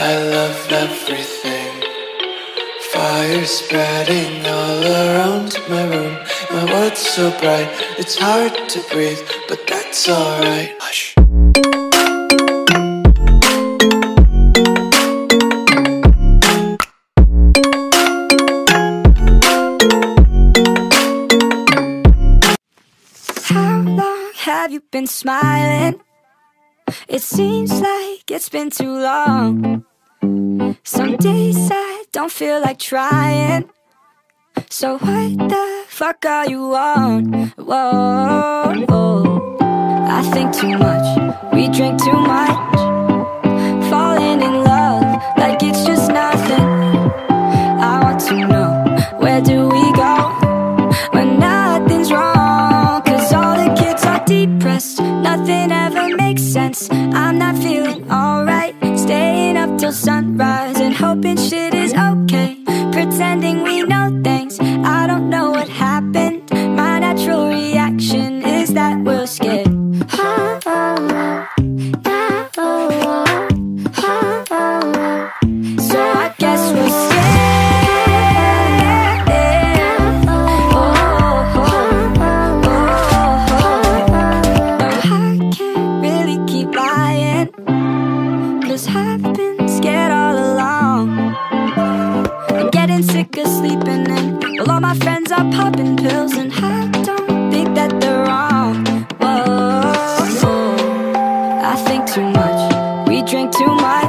I love everything. Fire spreading all around my room. My world's so bright, it's hard to breathe, but that's alright. Hush. How long have you been smiling? It seems like it's been too long. Some days I don't feel like trying. So what the fuck are you on? Whoa, whoa. I think too much, we drink too much, falling in love like it's just nothing. I want to know, where do we go when nothing's wrong? Cause all the kids are depressed, nothing ever makes sense. I'm not feeling alright, staying up till sunrise and hoping shit is okay, pretending we know things. I don't know what happened, my natural reaction is that we're scared. So I guess we're scared. But I can't really keep lying, cause I've been scared all along. I'm getting sick of sleeping in, well, all my friends are popping pills, and I don't think that they're wrong. Whoa, I think too much, we drink too much,